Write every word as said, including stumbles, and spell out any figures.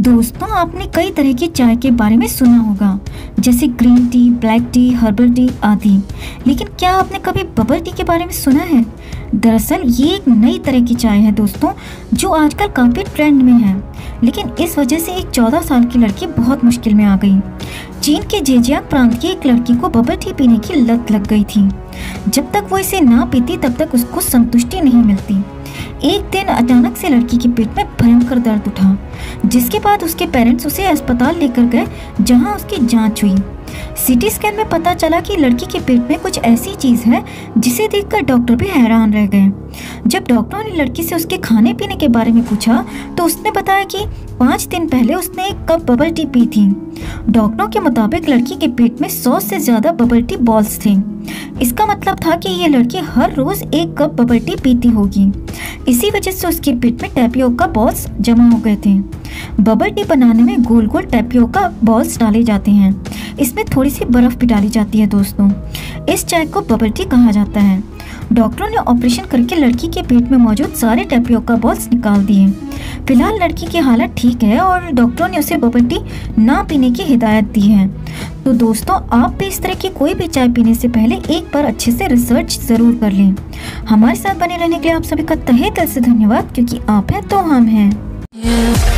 दोस्तों, आपने कई तरह की चाय के बारे में सुना होगा, जैसे green tea, black T, herbal tea आदि। लेकिन क्या आपने कभी बबल टी के बारे में सुना है? दरअसल ये एक नई तरह की चाय है दोस्तों, जो आजकल काफ़ी ट्रेंड में है। लेकिन इस वजह से एक चौदह साल की लड़की बहुत मुश्किल में आ गई। चीन के जेजियांग प्रांत की एक लड़की को बबल टी पीने की लत लग गई थी। जब तक वो इसे ना पीती तब तक उसको संतुष्टि नहीं मिलती। एक दिन अचानक से लड़की के पेट में भयंकर दर्द उठा, जिसके बाद उसके पेरेंट्स उसे अस्पताल लेकर गए, जहां उसकी जांच हुई। सीटी स्कैन में पता चला कि लड़की के पेट में कुछ ऐसी चीज है जिसे देखकर डॉक्टर भी हैरान रह गए। जब डॉक्टरों ने लड़की से उसके खाने पीने के बारे में पूछा तो उसने बताया कि पाँच दिन पहले उसने एक कप बबल टी पी थी। डॉक्टरों के मुताबिक लड़की के पेट में सौ से ज्यादा बबल टी बॉल्स थे। इसका मतलब था कि ये लड़की हर रोज एक कप बबल टी पीती होगी। इसी वजह से उसके पेट में टैपियोका बॉल्स जमा हो गए थे। बबल टी बनाने में गोल गोल टैपियोका बॉल्स डाले जाते हैं। इसमें थोड़ी सी बर्फ भी डाली जाती है दोस्तों। इस चाय को बबल टी कहा जाता है। डॉक्टरों ने ऑपरेशन करके लड़की के पेट में मौजूद सारे टैपियोका बॉल्स निकाल दिए। फिलहाल लड़की की हालत ठीक है और डॉक्टरों ने उसे बबल टी ना पीने की हिदायत दी है। तो दोस्तों, आप भी इस तरह की कोई भी चाय पीने से पहले एक बार अच्छे से रिसर्च जरूर कर लें। हमारे साथ बने रहने के लिए आप सभी का तहे दिल से धन्यवाद, क्योंकि आप हैं तो हम हैं।